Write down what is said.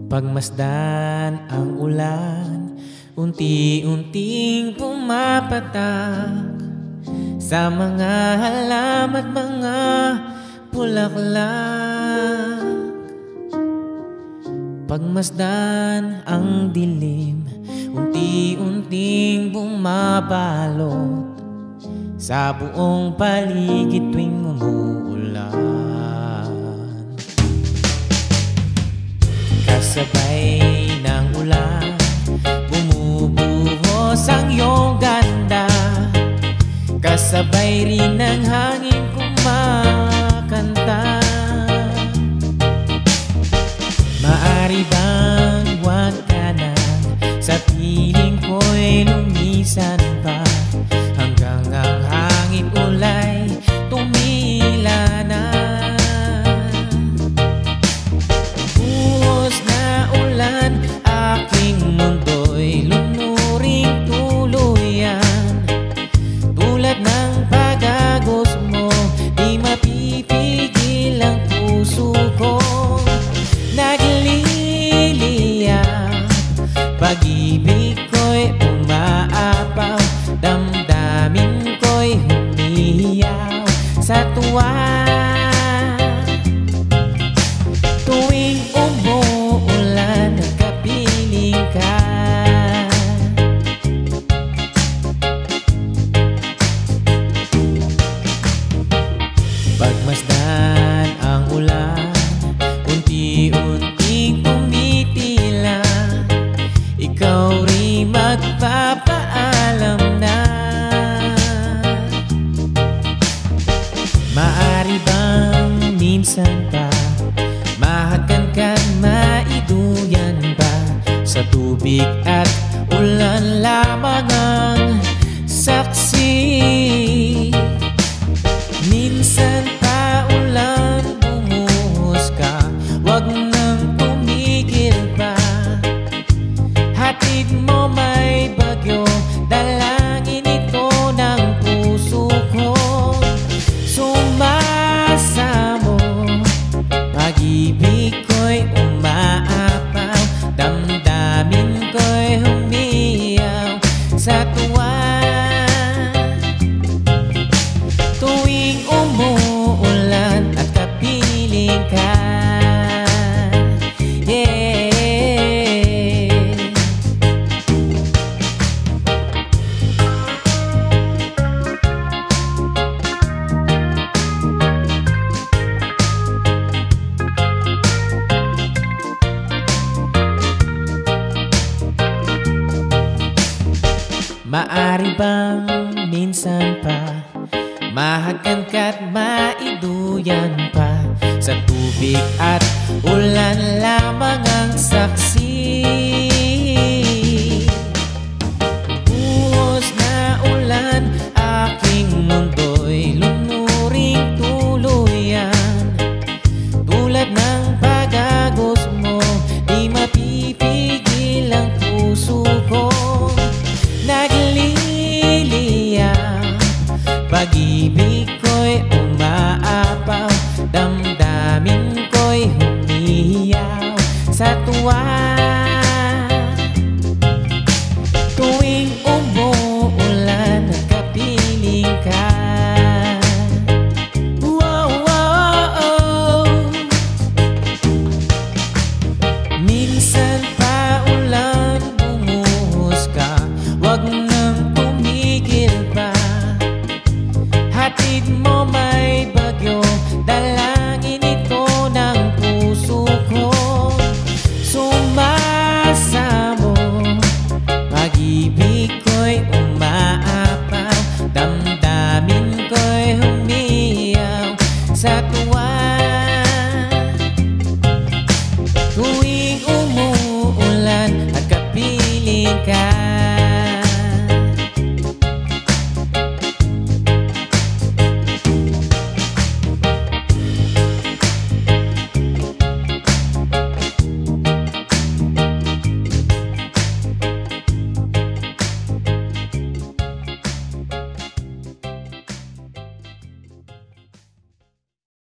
Pagmasdan ang ulan, unti-unting pumapatak sa mga halam at mga bulaklak. Pagmasdan ang dilim, unti-unting bumabalot sa buong paligid tuwing umuulan. Kasabay ng ulan, bumubuhos ang iyong ganda. Kasabay rin ng hangin kumakanta. Maari bang huwag ka na sa piling ko'y lumisan pa, hanggang ang hangin ulay tumila na. Buhos na ulan, aking mundo'y lunuring tuluyan. Tulad ng pagagos mo, di mapipigil ang puso ko. Nagliliyap, pag-ibig ko'y umaapaw, damdamin ko'y humiyaw sa tuwa. Tuwing umuulan, nagkapiling ka. Pagmasdan ang ulan, unti-unting tumitila. Ikaw rin magpapaalam na. Maari bang minsan pa mahagkan maiduyan ba? Sa tubig at ulan lamang ang saksi. Minsan pa ulan, bumuhos ka, wag nang tumigil pa. Hatid mo may bagyo, dalangin ito ng puso ko. Sumasamo, pag-ibig ko'y umaapaw, damdamin ko'y humiyaw sa tuwa. Tuwing umuulan at kapiling ka, yeah. Maari bang minsan pa mahagkan ka't maiduyan pa? Sa tubig at ulan lamang ang saksi. Buhos na ulan, aking mundo'y lunuring tuluyan. Tulad ng pagagos mo, di mapipigil ang puso ko. Nagliliyap, pag-ibig ko'y umaapaw, damdamin ko'y humiyaw sa tuwa. Tuwing umuulan, nagkapiling ka. Wow, wow, oh. Minsan pa ulan, bumuhos ka, wag nang tumigil pa. Hatid mo may bagyo, dalangin ito ng puso ko. Sumasamo, pag-ibig ko'y umaapaw, damdamin ko'y humiyaw sa tuwa. Tuwing umuulan at kapiling ka,